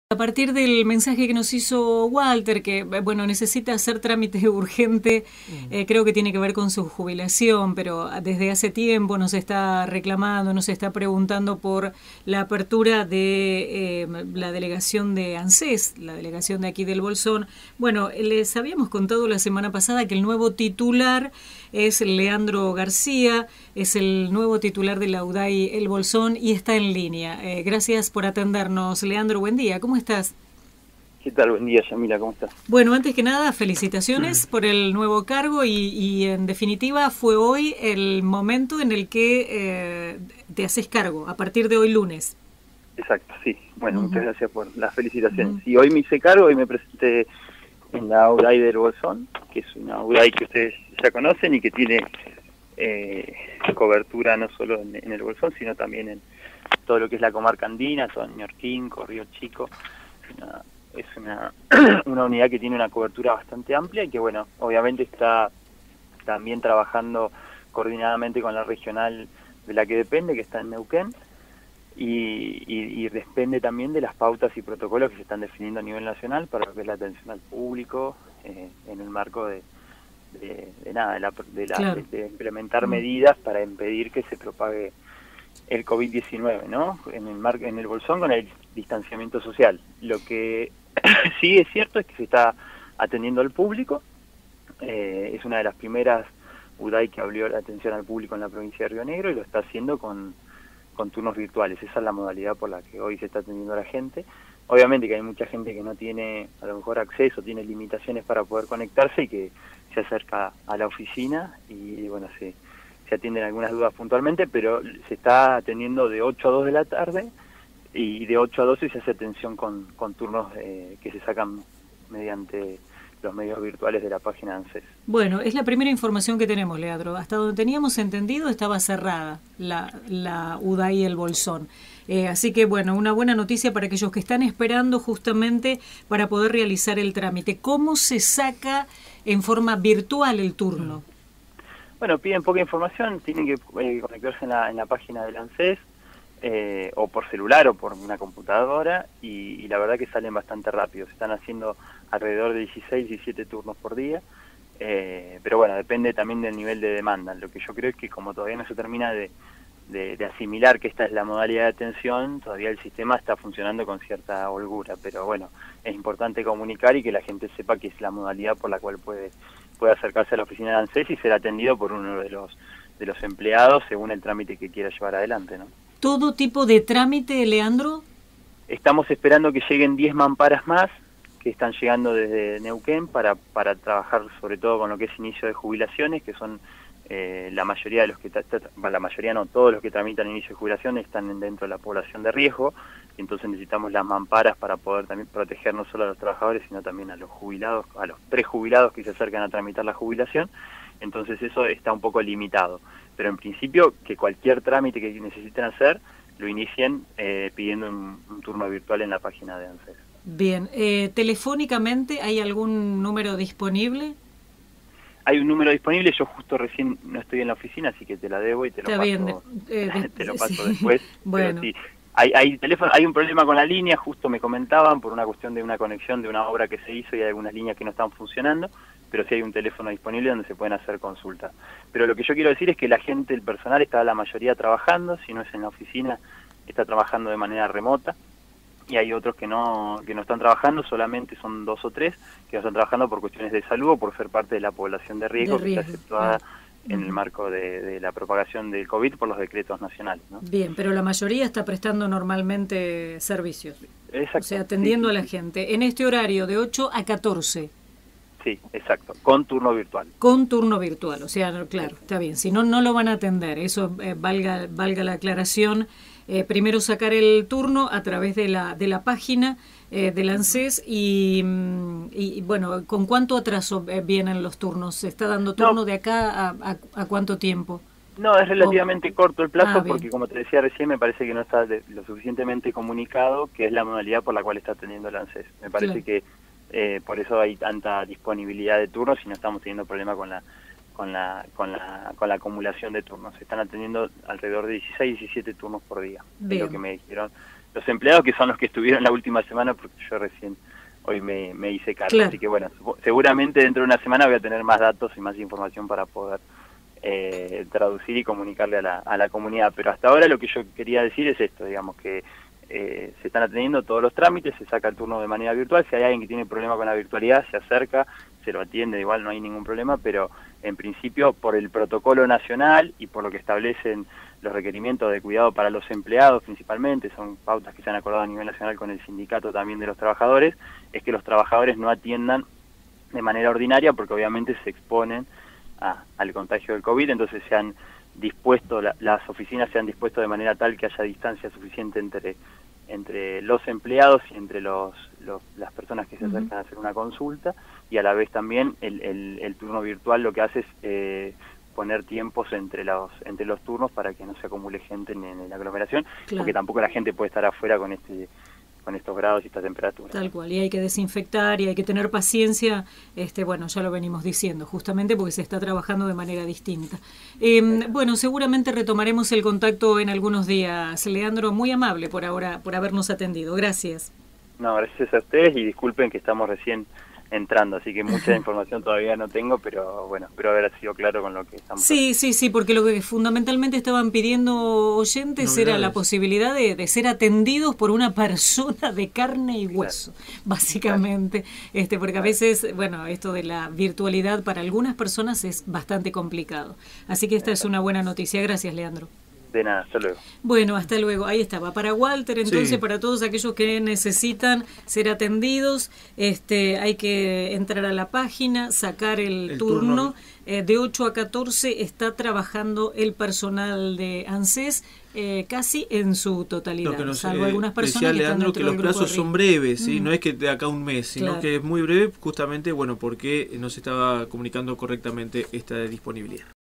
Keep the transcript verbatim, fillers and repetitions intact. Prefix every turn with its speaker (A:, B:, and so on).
A: A partir del mensaje que nos hizo Walter, que bueno, necesita hacer trámite urgente, eh, creo que tiene que ver con su jubilación, pero desde hace tiempo nos está reclamando, nos está preguntando por la apertura de eh, la delegación de ANSES, la delegación de aquí del Bolsón. Bueno, les habíamos contado la semana pasada que el nuevo titular es Leandro García, es el nuevo titular de la U D A I El Bolsón y está en línea. Eh, gracias por atendernos, Leandro, buen día, ¿cómo estás?
B: ¿Qué tal? Buen día, Yamila, ¿cómo estás?
A: Bueno, antes que nada, felicitaciones por el nuevo cargo y, y en definitiva fue hoy el momento en el que eh, te haces cargo, a partir de hoy lunes.
B: Exacto, sí. Bueno, uh-huh. Muchas gracias por las felicitaciones.
A: Uh-huh.
B: Y hoy me hice cargo y me presenté en la U D A I del Bolsón, que es una U D A I que ustedes ya conocen y que tiene eh, cobertura no solo en, en el Bolsón, sino también en todo lo que es la comarca andina, todo Ñorquín, Río Chico. Una, es una, una unidad que tiene una cobertura bastante amplia y que, bueno, obviamente está también trabajando coordinadamente con la regional de la que depende, que está en Neuquén, y, y, y depende también de las pautas y protocolos que se están definiendo a nivel nacional para lo que es la atención al público, eh, en el marco de, de, de nada, de, la, de, la, claro. de, de implementar medidas para impedir que se propague el COVID diecinueve, ¿no? En el, mar, en el Bolsón con el distanciamiento social. Lo que sí es cierto es que se está atendiendo al público, eh, es una de las primeras U D A I que abrió la atención al público en la provincia de Río Negro y lo está haciendo con, con turnos virtuales. Esa es la modalidad por la que hoy se está atendiendo a la gente. Obviamente que hay mucha gente que no tiene a lo mejor acceso, tiene limitaciones para poder conectarse y que se acerca a la oficina y, y bueno, se, se atienden algunas dudas puntualmente, pero se está atendiendo de ocho a dos de la tarde y de ocho a doce se hace atención con, con turnos eh, que se sacan mediante los medios virtuales de la página de ANSES.
A: Bueno, es la primera información que tenemos, Leandro. Hasta donde teníamos entendido estaba cerrada la, la U D A I El Bolsón. Eh, así que, bueno, una buena noticia para aquellos que están esperando justamente para poder realizar el trámite. ¿Cómo se saca en forma virtual el turno?
B: Bueno, piden poca información, tienen que eh, conectarse en la, en la página del ANSES, eh, o por celular o por una computadora, y, y la verdad que salen bastante rápido. Se están haciendo alrededor de dieciséis, diecisiete turnos por día, eh, pero bueno, depende también del nivel de demanda. Lo que yo creo es que como todavía no se termina de, de, de asimilar que esta es la modalidad de atención, todavía el sistema está funcionando con cierta holgura, pero bueno, es importante comunicar y que la gente sepa que es la modalidad por la cual puede puede acercarse a la oficina de ANSES y ser atendido por uno de los de los empleados según el trámite que quiera llevar adelante, ¿no?
A: ¿Todo tipo de trámite, Leandro?
B: Estamos esperando que lleguen diez mamparas más, que están llegando desde Neuquén para, para trabajar sobre todo con lo que es inicio de jubilaciones, que son eh, la mayoría de los que, la mayoría no, todos los que tramitan inicio de jubilación están dentro de la población de riesgo, y entonces necesitamos las mamparas para poder también proteger no solo a los trabajadores, sino también a los jubilados, a los prejubilados que se acercan a tramitar la jubilación. Entonces eso está un poco limitado, pero en principio que cualquier trámite que necesiten hacer lo inicien eh, pidiendo un, un turno virtual en la página de ANSES.
A: Bien, eh, ¿telefónicamente hay algún número disponible?
B: Hay un número disponible, yo justo recién no estoy en la oficina, así que te la debo y te lo
A: Está
B: paso,
A: bien, eh,
B: te lo paso
A: sí.
B: después.
A: Bueno.
B: Pero sí, hay, hay, teléfono, hay un problema con la línea, justo me comentaban, por una cuestión de una conexión de una obra que se hizo y hay algunas líneas que no están funcionando, pero sí hay un teléfono disponible donde se pueden hacer consultas. Pero lo que yo quiero decir es que la gente, el personal, está la mayoría trabajando, si no es en la oficina, está trabajando de manera remota, y hay otros que no que no están trabajando, solamente son dos o tres que no están trabajando por cuestiones de salud o por ser parte de la población de riesgo, de riesgo. que está exceptuada ah. en uh-huh. el marco de, de la propagación del COVID por los decretos nacionales, ¿no?
A: Bien, pero la mayoría está prestando normalmente servicios.
B: Exacto.
A: O sea, atendiendo sí, sí, a la sí. gente. En este horario de ocho a catorce.
B: Sí, exacto, con turno virtual.
A: Con turno virtual, o sea, claro, está bien. Si no, no lo van a atender, eso eh, valga valga la aclaración. Eh, primero sacar el turno a través de la de la página eh, del ANSES y, y, bueno, ¿con cuánto atraso eh, vienen los turnos? ¿Se está dando turno no. de acá a, a, a cuánto tiempo?
B: No, es relativamente oh. corto el plazo ah, porque, como te decía recién, me parece que no está de, lo suficientemente comunicado, que es la modalidad por la cual está atendiendo el ANSES. Me parece claro. que eh, por eso hay tanta disponibilidad de turnos y no estamos teniendo problema con la con la con la con la acumulación de turnos. Se están atendiendo alrededor de dieciséis, diecisiete turnos por día. Bien. Es lo que me dijeron los empleados que son los que estuvieron la última semana, porque yo recién hoy me, me hice cargo.
A: Claro.
B: Así que bueno, seguramente dentro de una semana voy a tener más datos y más información para poder eh, traducir y comunicarle a la, a la comunidad. Pero hasta ahora lo que yo quería decir es esto, digamos que eh, se están atendiendo todos los trámites, se saca el turno de manera virtual. Si hay alguien que tiene problema con la virtualidad, se acerca, se lo atiende, igual no hay ningún problema, pero en principio por el protocolo nacional y por lo que establecen los requerimientos de cuidado para los empleados principalmente, son pautas que se han acordado a nivel nacional con el sindicato también de los trabajadores, es que los trabajadores no atiendan de manera ordinaria porque obviamente se exponen a, al contagio del COVID, entonces se han dispuesto, la, las oficinas se han dispuesto de manera tal que haya distancia suficiente entre entre los empleados y entre los, los las personas que se acercan uh-huh. a hacer una consulta, y a la vez también el, el, el turno virtual lo que hace es eh, poner tiempos entre los entre los turnos para que no se acumule gente en, en la aglomeración, claro. porque tampoco la gente puede estar afuera con este con estos grados y esta temperatura.
A: Tal cual, y hay que desinfectar y hay que tener paciencia, este bueno, ya lo venimos diciendo, justamente porque se está trabajando de manera distinta. Eh, bueno, seguramente retomaremos el contacto en algunos días. Leandro, muy amable por ahora, por habernos atendido. Gracias.
B: No, gracias a ustedes y disculpen que estamos recién entrando, así que mucha información todavía no tengo, pero bueno, espero haber sido claro con lo que estamos
A: Sí, haciendo. sí, sí, porque lo que fundamentalmente estaban pidiendo oyentes Novedades. era la posibilidad de, de ser atendidos por una persona de carne y hueso, claro. básicamente, claro. este porque a veces, bueno, esto de la virtualidad para algunas personas es bastante complicado, así que esta es una buena noticia. Gracias, Leandro.
B: De nada, hasta luego.
A: Bueno, hasta luego. Ahí estaba. Para Walter, entonces, sí. para todos aquellos que necesitan ser atendidos, este, hay que entrar a la página, sacar el, el turno. turno. Eh, de ocho a catorce está trabajando el personal de ANSES eh, casi en su totalidad,
C: nos,
A: salvo
C: eh,
A: algunas personas
C: decía
A: que
C: Leandro
A: están
C: que los plazos son breves, ¿sí?
A: Mm.
C: No es que de acá a un mes, sino claro. que es muy breve, justamente, bueno, porque no se estaba comunicando correctamente esta disponibilidad.